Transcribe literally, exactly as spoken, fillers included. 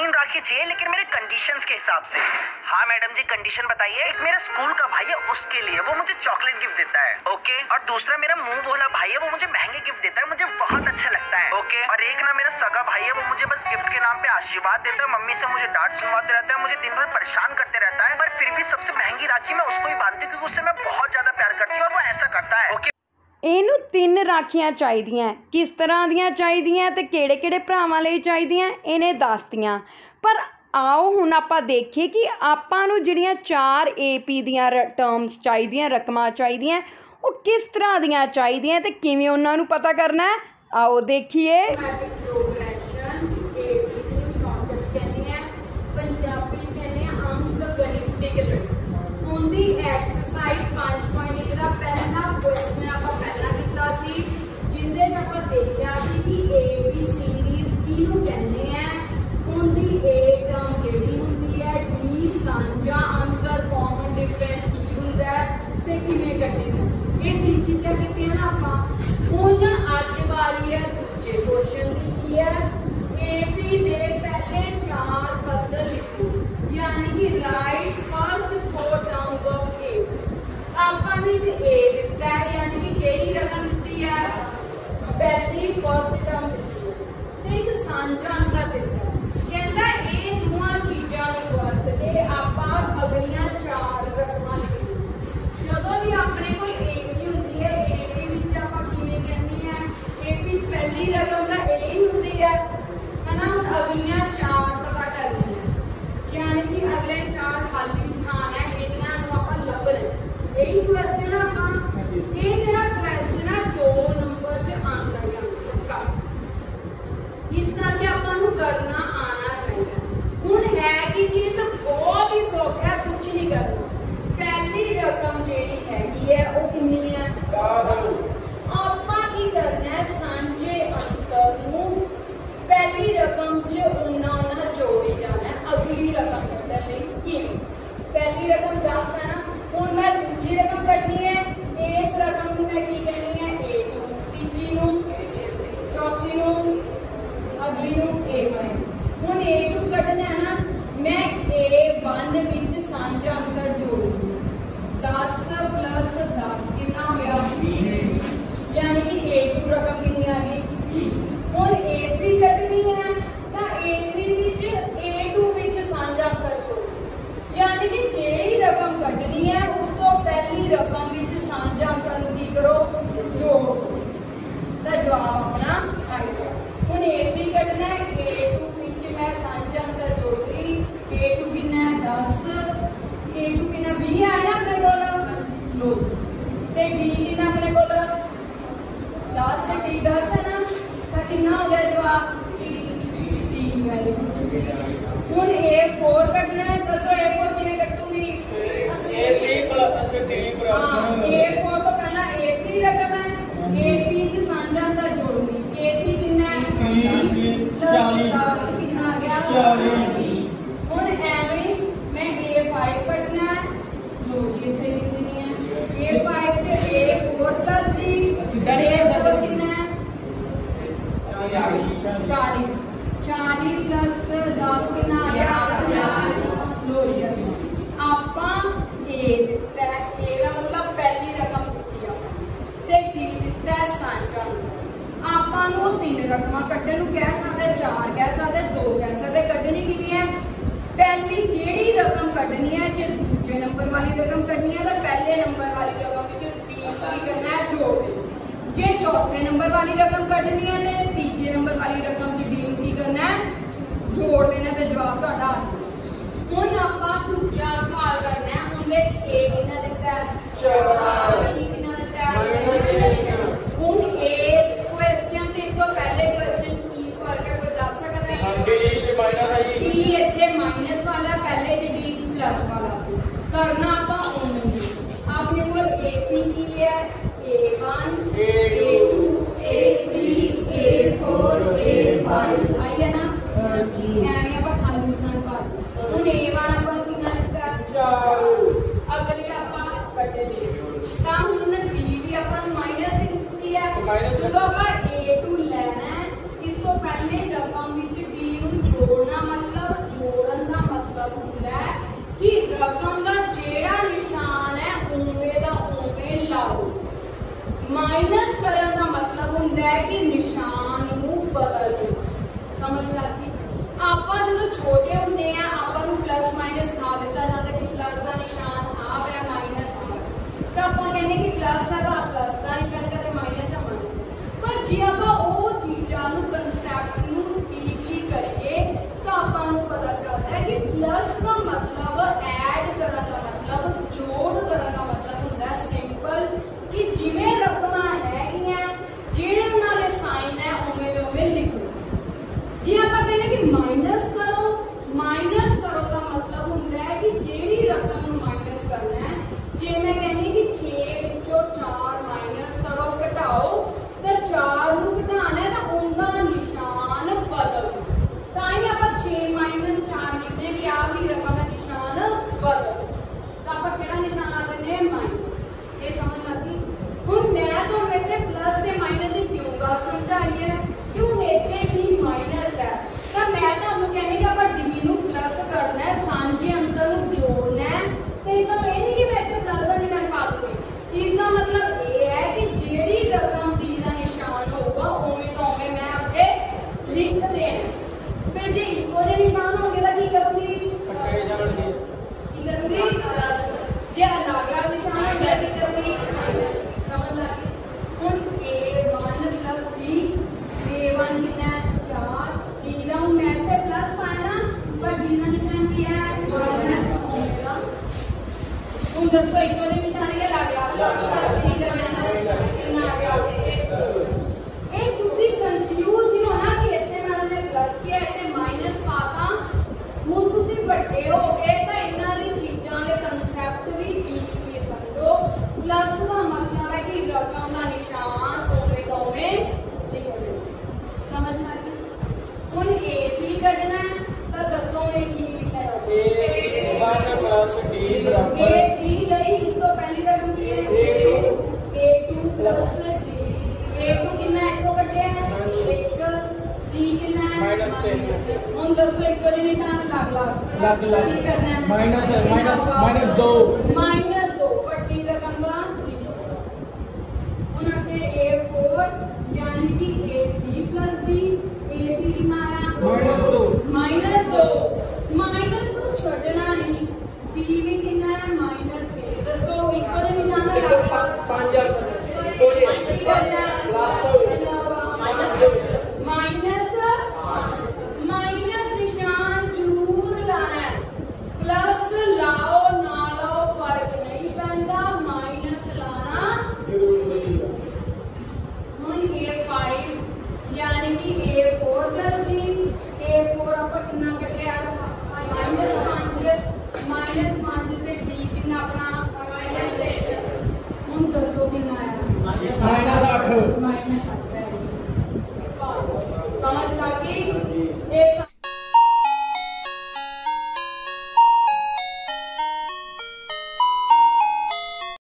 तीन राखी चाहिए, लेकिन मेरे कंडीशंस के हिसाब से। हाँ मैडम जी, कंडीशन बताइए। एक मेरा स्कूल का भाई है, उसके लिए वो मुझे चॉकलेट गिफ्ट देता है, ओके। और दूसरा मेरा मुंह बोला भाई है, वो मुझे महंगे गिफ्ट देता है, मुझे बहुत अच्छा लगता है, ओके। और एक ना मेरा सगा भाई है, वो मुझे बस गिफ्ट के नाम पे आशीर्वाद देता है, मम्मी से मुझे डांट सुनवाते रहता है, मुझे दिन भर परेशान करते रहता है, पर फिर भी सबसे महंगी राखी मैं उसको ही बांधती हूँ, क्योंकि उससे मैं बहुत ज्यादा प्यार करती हूँ और वो ऐसा करता है, ओके। ਇਹਨੂੰ ਤਿੰਨ ਰਾਖੀਆਂ ਚਾਹੀਦੀਆਂ, ਕਿਸ ਤਰ੍ਹਾਂ ਦੀਆਂ ਚਾਹੀਦੀਆਂ ਤੇ ਕਿਹੜੇ ਕਿਹੜੇ ਭਰਾਵਾਂ ਲਈ ਚਾਹੀਦੀਆਂ ਇਹਨੇ ਦੱਸਤੀਆਂ। ਪਰ ਆਓ ਹੁਣ ਆਪਾਂ ਦੇਖੀਏ ਕਿ ਆਪਾਂ ਨੂੰ ਜਿਹੜੀਆਂ ਚਾਰ ਏ ਪੀ ਦੀਆਂ ਟਰਮਸ ਚਾਹੀਦੀਆਂ, ਰਕਮਾਂ ਚਾਹੀਦੀਆਂ, ਉਹ ਕਿਸ ਤਰ੍ਹਾਂ ਦੀਆਂ ਚਾਹੀਦੀਆਂ ਤੇ ਕਿਵੇਂ ਉਹਨਾਂ ਨੂੰ ਪਤਾ ਕਰਨਾ ਹੈ। ਆਓ ਦੇਖੀਏ। जिंदे आप देखा कि ए बी सीरीज किनू कहते हैं, उनकी ए टर्म केड़ी हुंदी है, डी सांझा अंतर कॉमन डिफरेंस की हुंदा है ते किवें कढना। ये तीन चीज़ां कीतियां ना आपां। हुण अज वाली है दूजे क्वेश्चन दी की है, ए बी दे पहले चार पद लिखो, यानी कि write first four terms of ए। आपां ने ए दिता है, यानी कि केड़ी रकम दी है, पहली फर्स्ट टर्म ते एक सांझा अंतर दिता। कहता ये दोवां चीज़ां नूं वरत के आपां अगलियां चार रकमां लिखीए। जदों भी अपने कोल ए पी हुंदी है, ए पी विच आपां किवें कहंदे आ, ए पी पहली रकम दा ए ही हुंदी है, है ना। हुण अगलियां चार पता करनी है, यानी कि अगले चार खाली स्थान है, इन्हां नूं आपां लभना। यही क्वेश्चन आपां ये जिहड़ा क्वेश्चन है दो नंबर च आंदा है, पक्का। इस करके आपां नूं करना आना चाहिए। हुण है कि चीज बहुत ही सौखा है, कुछ नहीं करना। पहली रकम जिहड़ी हैगी है वो कितनी है, आपां की करना है, सांझे अंतर नूं पहली रकम च उन्ना उन्ना जोड़ी जाना है अगली रकम कढण लई। किवें पहली रकम दस है ना, हुण मैं दूजी रकम कढनी है, इस रकम को मैं की करनी है ए टू, तीजी नूं, चौथी नूं, अगली नूं ए वन। हुण ए टू कढना है ना, मैं ए वन विच सांझा अंतर जोड़ूंगी। दस प्लस दस कितना हो गया, यानी कि ए टू रकम कितनी आ गई। हुण ए थ्री कढनी है तां ए थ्री विच ए टू विच सांझा अंतर जोड़ो, यानी कि जेड़ी रकम कढनी है उस तो पहली रकम विच सांझा अंतर की करो जोड़ो, तो जवाब अपना आ गया। हुण ए थ्री कढना है, ए टू विच मैं सांझा अंतर जोड़ रही, ए टू कितना है दस, ए टू कितना बीस आया अपने कोल लो, ते डी कितना अपने कोल दस, डी दस है ना, तो कितना हो गया जवाब तीन। Very good. हुण ए फोर कढना है, दसो ए फोर किवें कटूंगी, ए थ्री प्लस डी बराबर ए फोर तो पहला ए थ्री रकम है, ए थ्री च सांझा अंतर जोड़ूंगी, ए थ्री कितना है चालीस, दस कितना आ गया चालीस। हुण एवें मैं ए फाइव कटना है, लो जी इत्थे लिख देनी है, ए फाइव च A four plus D, A four कितना है चालीस, चालीस प्लस दस कितना आ गया, लो जी आपां ए दिता है, ए दा मतलब पहली रकम दित्ती आ ते डी दिता है सांझा। आपां नूं तीन रकमां कढण नूं कह सकदे, चार कह सकदे, दो कह सकदे। कढनी किवें है, पहली जेड़ी रकम कढनी है, जे दूजे नंबर वाली रकम कढनी है तो पहले नंबर वाली रकम विच तीन की करना है जोड़ देना। जे चौथे नंबर वाली रकम कढनी है तो तीजे नंबर वाली रकम च डी नूं की करना है जोड़ देना, तो जवाब तुहाडा आ गया। हुण आपां दूजा सवाल करना है, उहदे च ए कितना दित्ता है चार, बी कितना दित्ता है। हुण इस क्वेश्चन ते इस तो पहले क्वेश्चन च की फर्क है, कोई दस सकदा है? डी च माइनस है, डी इत्थे माइनस वाला, पहले च डी प्लस वाला सी। करना आपां उवें ही, अपने कोल ए पी की है, A one, A two, A three, A four, A five आई है ना, एवें आपां खाली स्थान भर। हुण ए वन आपां नूं कितना दित्ता चार, अगले आपां कढ लिए, तां हुण डी भी आपां नूं माइनस दी दित्ती है। जदों आपां ए टू लैना है, इस तो पहले रकम विच डी नूं जोड़ना, मतलब ਰਕਮ ਦਾ ਜਿਹੜਾ ਨਿਸ਼ਾਨ ਹੈ ਉਵੇਂ ਦਾ ਉਵੇਂ ਲਾਓ। ਮਾਈਨਸ ਕਰਨ ਦਾ ਮਤਲਬ ਹੁੰਦਾ ਹੈ ਕਿ ਨਿਸ਼ਾਨ ਨੂੰ ਬਦਲ ਦਿਓ। ਸਮਝ ਲੱਗੀ? ਆਪਾਂ ਜਦੋਂ ਛੋਟੇ ਹੁੰਦੇ ਆ ਆਪਾਂ ਨੂੰ ਪਲੱਸ ਮਾਈਨਸ ਖਾ ਦਿੱਤਾ ਜਾਂਦਾ ਕਿ ਪਲੱਸ ਦਾ ਨਿਸ਼ਾਨ ਆ ਪਿਆ ਮਾਈਨਸ ਆ, ਤਾਂ ਆਪਾਂ ਕਹਿੰਦੇ ਕਿ ਪਲੱਸ ਹੈ ਤਾਂ ਪਲੱਸ ਦਾ ਨਿਸ਼ਾਨ ਕਰਦੇ ਮਾਈਨਸ ਹੈ ਮਾਈਨਸ। ਪਰ ਜੇ ਆਪਾਂ ਉਹ ਚੀਜ਼ਾਂ ਨੂੰ ਕਨਸੈਪਟ ਨੂੰ ਡੀਪਲੀ ਕਰੀਏ ਤਾਂ ਆਪਾਂ ਨੂੰ ਪਤਾ ਚੱਲਦਾ ਹੈ ਕਿ ਪਲੱਸ ਦਾ ਮਤਲਬ ਐਡ ਕਰਨ ਦਾ ਮਤਲਬ ਜੋੜ ਕਰਨ ਦਾ ਮਤਲਬ ਹੁੰਦਾ ਹੈ ਸਿੰਪਲ ਕਿ ਜਿਵੇਂ ਰਕਮਾਂ ਹੈਗੀਆਂ ਜਿਹੜੇ ਉਹਨਾਂ ਦੇ ਸਾਈਨ ਹੈ ਉਵੇਂ ਦੇ ਉਵੇਂ ਲਿਖੋ। ਜੇ ਆਪਾਂ ਕਹਿੰਦੇ ਕਿ ਮਾਈਨਸ ਕਰੋ, ਮਾਈਨਸ ਕਰੋ ਦਾ ਮਤਲਬ ਹੁੰਦਾ ਹੈ ਕਿ ਜਿਹੜੀ ਰਕਮ ਨੂੰ ਮਾਈਨਸ ਕਰਨਾ ਹੈ, ਜੇ ਮੈਂ ਕਹਿੰਦੀ ਕਿ ਛੇ ਵਿੱਚੋਂ ਚਾਰ ਮਾਈਨਸ ਕਰੋ ਘਟਾਓ ਤਾਂ ਚਾਰ ਨੂੰ ਘਟਾਉਣਾ ਹੈ ਤਾਂ ਉਹਦਾ ਨਿਸ਼ਾਨ ਬਦਲੋ। ਤਾਂ ਹੀ ਆਪਾਂ ਛੇ ਮਾਈਨਸ ਚਾਰ ਲਿਖਦੇ ਹਾਂ ਕਿ ਆਹ ਵੀ ਰਕਮ ਦਾ ਨਿਸ਼ਾਨ ਬਦਲੋ, ਤਾਂ ਆਪਾਂ ਕਿਹੜਾ ਨਿਸ਼ਾਨ ਲਾ ਦਿੰਦੇ ਹਾਂ ਮਾਈਨਸ। ਇਹ ਸਮਝ ਲੱਗੀ? ਹੁਣ ਮੈਂ ਤੁਹਾਨੂੰ ਇੱਥੇ ਪਲੱਸ ਤੇ ਮਾਈਨਸ ਦੀ ਕਿਉਂ ਗੱਲ ਸਮਝਾਈ ਹੈ ਕਿ ਹੁਣ ਇੱਥੇ ਵੀ ਮਾਈਨਸ ਹੈ ਤਾਂ ਮੈਂ ਤੁਹਾਨੂੰ ਕਹਿੰਦੀ ਕਿ ਆਪਾਂ ਡੀ ਨੂੰ ਪਲੱਸ ਕਰਨਾ ਹੈ, ਸਾਂਝੇ ਅੰਤਰ ਨੂੰ ਜੋੜਨਾ ਹੈ। ਤੇ ਇਹਦਾ ਇਹ ਨਹੀਂ ਕਿ ਮੈਂ ਇੱਥੇ ਪਲੱਸ ਦਾ ਨਿਸ਼ਾਨ ਪਾ ਦੂੰਗੀ। ਇਸਦਾ ਮਤਲਬ ਇਹ ਹੈ ਕਿ ਜਿਹੜੀ ਰਕਮ ਡੀ ਦਾ ਨਿਸ਼ਾਨ ਹੋਊਗਾ ਉਵੇਂ ਦਾ ਉਵੇਂ ਮੈਂ ਉੱਥੇ ਲਿਖ ਦੇਣਾ। ਫਿਰ ਜੇ ਇੱਕੋ ਜਿਹੇ ਨਿਸ਼ਾਨ ਹੋਣਗੇ ਤਾਂ ਕੀ ਕਰੂੰਗੀ? ਕੀ ਕਰੂੰਗੀ? ਜੇ ਅਲੱਗ-ਅਲੱਗ ਨਿਸ਼ਾਨ ਹੋਣਗੇ ਤਾਂ ਕੀ ਕਰੂੰਗੀ? ਸਮਝ ਲੱਗੀ? ਹੁਣ A one plus D, A one ਕਿੰਨਾ ਹੈ? ਚਾਰ। ਡੀ ਦਾ ਹੁਣ ਮੈਂ ਇੱਥੇ ਪਲੱਸ ਪਾਇਆ ਨਾ, ਪਰ ਡੀ ਦਾ ਨਿਸ਼ਾਨ ਕੀ ਹੈ? ਮਾਈਨਸ ਹੋਵੇਗਾ। ਹੁਣ ਦੱਸੋ ਇੱਕੋ ਜਿਹੇ ਨਿਸ਼ਾਨ ਕੇ ਲੱਗ ਗਿਆ ਕੀ ਕਰਨਾ ਹੈ? ਕਿੰਨਾ ਆ ਗਿਆ? ਇਹ ਤੁਸੀਂ ਕਨਫਿਊਜ਼ ਨਹੀਂ ਹੋਣਾ ਕਿ ਇੱਥੇ ਮੈਡਮ ਨੇ ਪਲੱਸ ਕਿਹਾ ਇੱਥੇ ਮਾਈਨਸ ਪਾਤਾ। ਹੁਣ ਤੁਸੀਂ ਵੱਡੇ ਹੋ ਗਏ ਤਾਂ ਇਹਨਾਂ ਦੀ ਚੀਜ਼ਾਂ ਦੇ ਕਨਸੈਪਟ ਵੀ ਡੀਪਲੀ ਸਮਝੋ। ਪਲੱਸ ਦਾ ਮਤਲਬ ਹੈ ਕਿ ਰਕਮ ਦਾ ਨਿਸ਼ਾਨ ਉਵੇਂ ਦਾ ਉਵੇਂ ਲਿਖ ਦਿਓ। ਸਮਝ ਲੱਗੀ? ਹੁਣ ਏ ਥ੍ਰੀ ਕੱਢਣਾ ਹੈ ਤਾਂ ਦੱਸੋ ਇਹ ਕੀ ਲਿਖਿਆ ਜਾਊਗਾ? ਏ ਵਨ ਪਲੱਸ ਡੀ ਬਰਾਬਰ ਏ ਥ੍ਰੀ ਲਈ ਇਸ ਤੋਂ ਪਹਿਲੀ ਰਕਮ ਕੀ ਹੈ? A two. A two plus D. A two ਕਿੰਨਾ ਇੱਥੋਂ ਕੱਢਿਆ ਹੈ? ਇੱਕ। ਡੀ ਕਿੰਨਾ ਹੈ? ਮਾਈਨਸ ਤਿੰਨ। ਹੁਣ ਦੱਸੋ ਇੱਕੋ ਜਿਹੇ ਨਿਸ਼ਾਨ ਲੱਗ ਲੱਗ ਲੱਗ ਲੱਗ ਕੀ ਕਰਨਾ ਹੈ? ਮਾਈਨਸ ਮਾਈਨਸ ਮਾਈਨਸ ਦੋ। ਮਾਈਨਸ ਦੋ ਵੱਡੀ ਰਕਮ ਦਾ ਹੁਣ ਅੱਗੇ ਏ ਫੋਰ यानी कि A three plus D. A three कितना आया? माइनस दो। माइनस दो। माइनस को छोड़ना नहीं। डी भी कितना है? माइनस तीन। दसो इक्वल निशान लगा पांच हजार तो ये माइनस दो माइनस माइनस निशान जरूर लाना है। प्लस लाओ ना लाओ फर्क नहीं पैंदा, माइनस लाना जरूर मिलेगा। ए फाइव यानी कि A four plus D. A four आप कितना कटिया? माइनस पांच। माइनस पांच से डी कितना अपना माइनस एक। हम दसो कितना आया? माइनस आठ। माइनस आठ। समझ लगी? ये